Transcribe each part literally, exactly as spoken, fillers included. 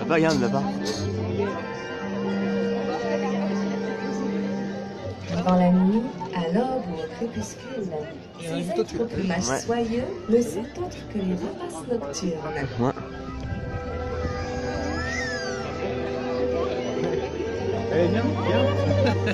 Là-bas, regarde, là-bas. Avant la nuit, à l'aube ou au crépuscule, ces êtres au plumage ouais. soyeux ne sont autres que les rapaces nocturnes. Ouais. Allez, viens, viens.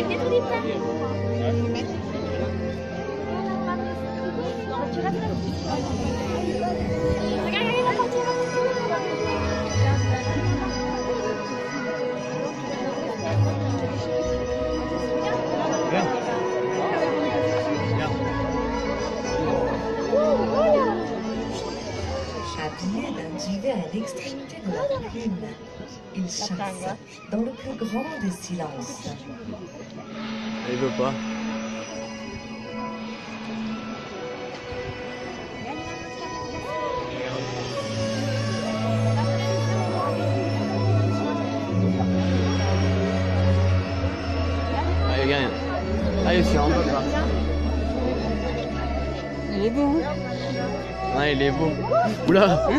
Habillés d'un duvet à l'extrémité de la plume, ils chassent dans le plus grand des silences. Il veut pas. Allez, gagne. Allez, c'est en bas. Il est beau. Ouais, il est beau. Oula.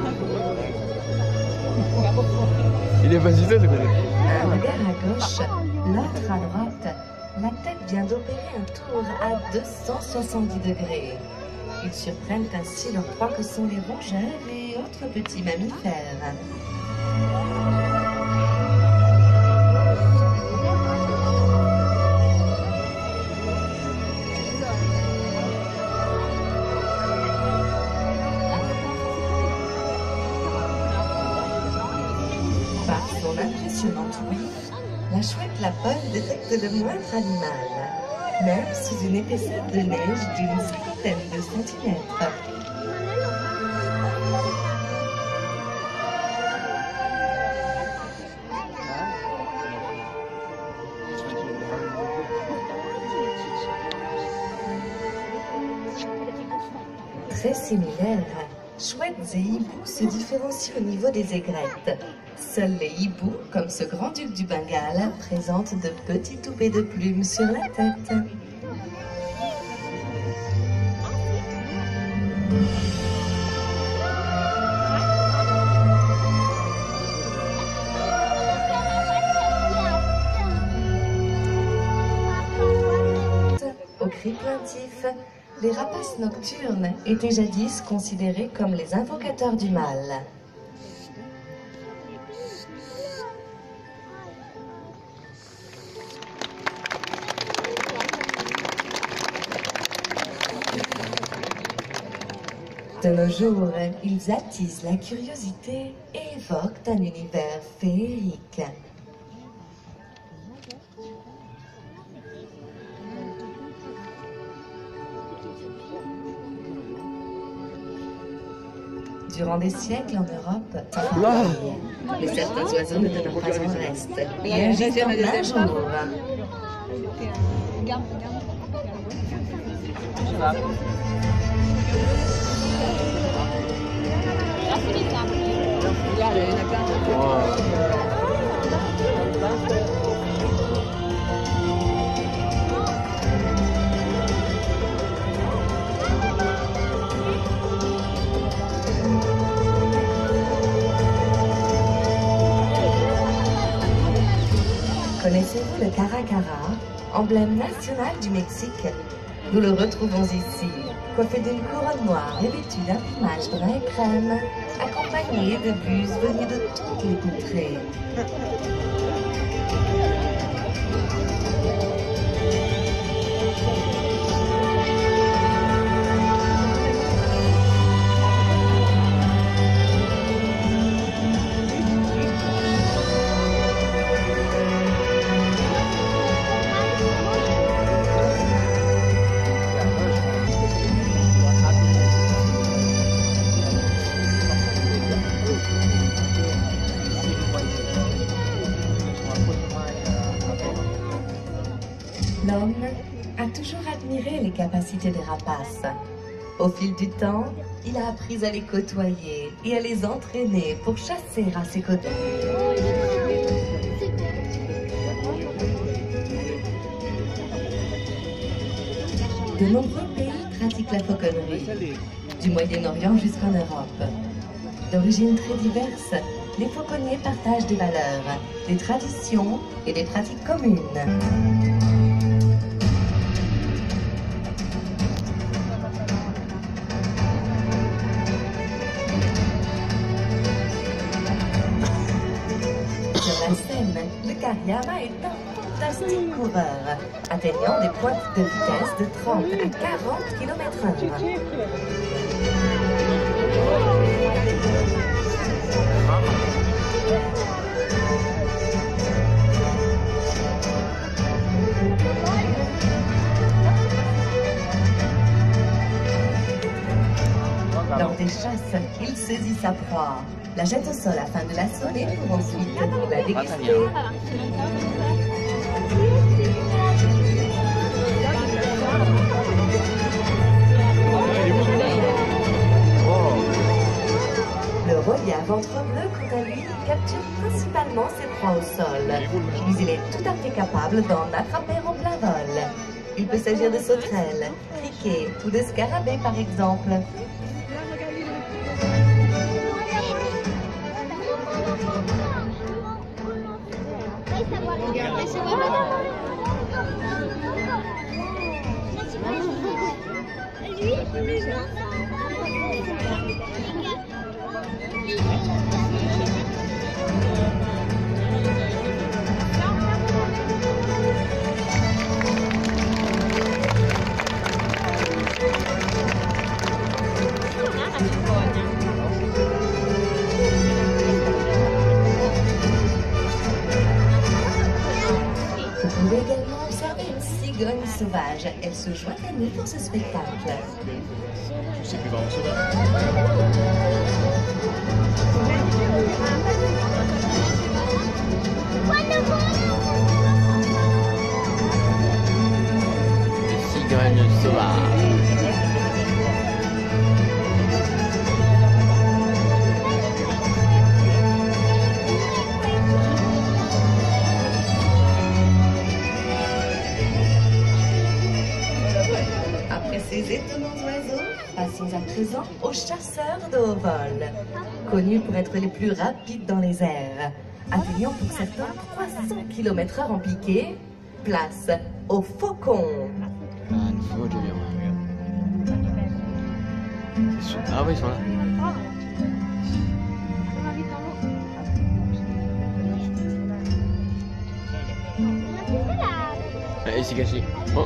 Il est facile, ce côté. Un regard à gauche, l'autre à droite. La tête vient d'opérer un tour à deux cent soixante-dix degrés. Ils surprennent ainsi leur proie que sont les rongeurs et autres petits mammifères. Par son impressionnante ouïe, la chouette lapone détecte le moindre animal, même sous une épaisseur de neige d'une cinquantaine de centimètres. Très similaires, chouettes et hiboux se différencient au niveau des aigrettes. Seuls les hiboux, comme ce grand-duc du Bengale, présentent de petits toupets de plumes sur la tête. Au cri plaintif, les rapaces nocturnes étaient jadis considérés comme les invocateurs du mal. De nos jours, ils attisent la curiosité et évoquent un univers féerique. Durant des siècles en Europe, wow. mais certains oiseaux ne demeurent pas en reste. Il y a juste un jour. Regarde, regarde. Regarde, il y en a plein. Wow. Connaissez-vous le caracara, emblème national du Mexique? Nous le retrouvons ici, coiffé d'une couronne noire et vêtu d'un plumage brun et crème, accompagné de buses venues de toutes les contrées. L'homme a toujours admiré les capacités des rapaces. Au fil du temps, il a appris à les côtoyer et à les entraîner pour chasser à ses côtés. De nombreux pays pratiquent la fauconnerie, du Moyen-Orient jusqu'en Europe. D'origine très diverse, les fauconniers partagent des valeurs, des traditions et des pratiques communes. Sur la scène, le Cariama est un fantastique coureur, atteignant des pointes de vitesse de trente à quarante kilomètres heure. Lors des chasses, il saisit sa proie, la jette au sol afin de l'assommer pour ensuite la déguster. Le rôlier à ventre bleu, quant à lui, capture principalement ses proies au sol, mais il est tout à fait capable d'en attraper au plein vol. Il peut s'agir de sauterelles, criquets ou de scarabées par exemple. Vous pouvez également observer une cigogne sauvage. Elle se joint à nous pour ce spectacle. Je sais plus vraiment sauvage. Cigogne sauvage. Après ces étonnants oiseaux, passons à présent aux chasseurs de haut vol. Connus pour être les plus rapides dans les airs, atteignant pour certains trois cents kilomètres heure en piqué, place aux faucons. Ah, une fois, je viens. C'est sûr. Ah oui, ils sont là. Ah, il s'est caché. Oh.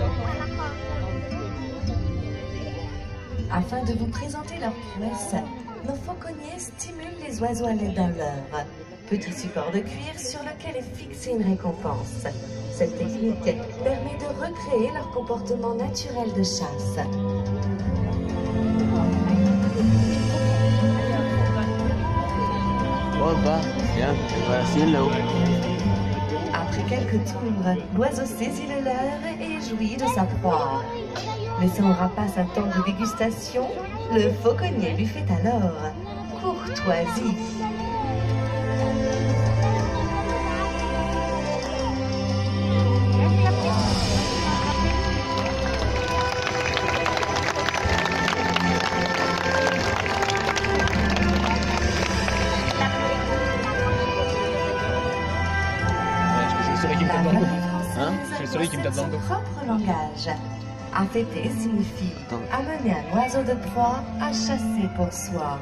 Afin de vous présenter leur prouesse, nos fauconniers stimulent les oiseaux à l'aide d'un leurre, petit support de cuir sur lequel est fixée une récompense. Cette technique permet de recréer leur comportement naturel de chasse. Oh, bah, viens, voilà, c'est là-haut. Après quelques tours, l'oiseau saisit le leurre et jouit de sa proie. Laissant au rapace un temps de dégustation, le fauconnier lui fait alors courtoisie. La variété française Hein C'est le soleil qui me tape dans le dos. son propre langage. Affêter signifie Attends. amener un oiseau de proie à chasser pour soi.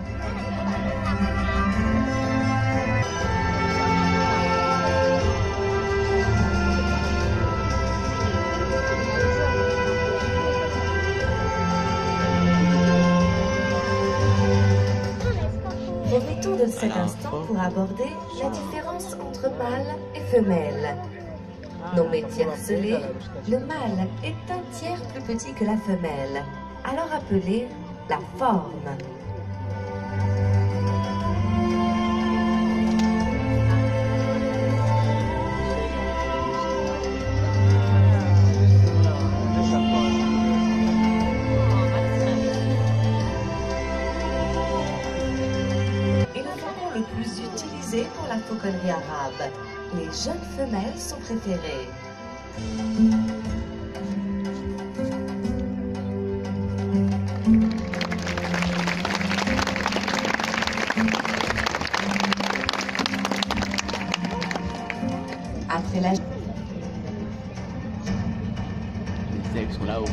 Profitons de cet instant pour aborder la différence entre mâle et femelle. Nommé tiercelé, le mâle est un tiers plus petit que la femelle, alors appelé la forme. Et le faucon le plus utilisé pour la fauconnerie arabe. Les jeunes femelles sont préférées. après la... Les aigles sont là-haut.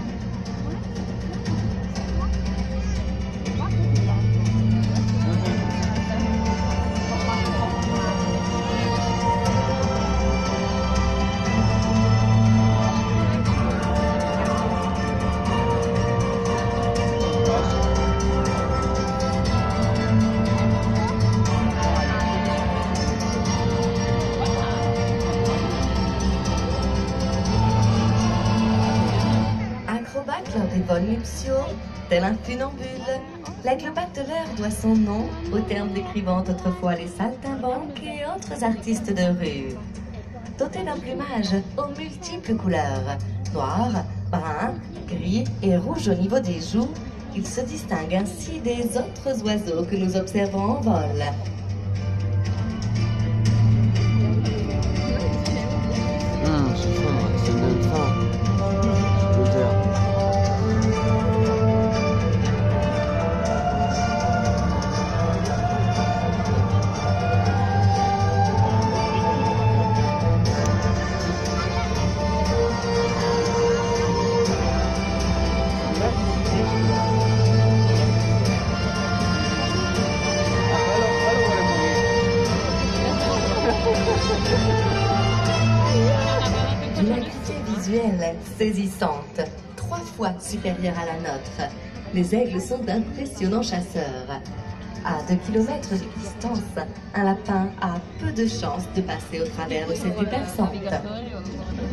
Acrobate lors des vols nuptiaux, tel un funambule, l'aigle bateleur doit son nom aux termes décrivant autrefois les saltimbanques et autres artistes de rue. Doté d'un plumage aux multiples couleurs, noir, brun, gris et rouge au niveau des joues, il se distingue ainsi des autres oiseaux que nous observons en vol. Hum, c'est faim, ça me donne faim. L'odeur. D'une acuité visuelle saisissante, trois fois supérieure à la nôtre, les aigles sont d'impressionnants chasseurs. À deux kilomètres de distance, un lapin a peu de chances de passer au travers de cette vue perçante.